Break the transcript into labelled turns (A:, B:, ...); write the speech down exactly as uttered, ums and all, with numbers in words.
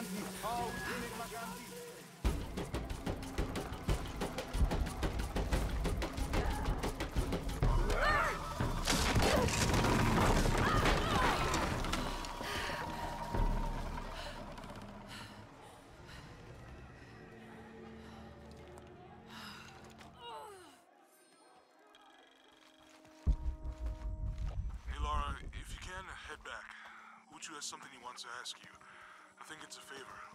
A: Maganti. Oh, we did it, Maganti.
B: Hey Laura, if you can, head back. Uchu has something he wants to ask you. I think it's a favor.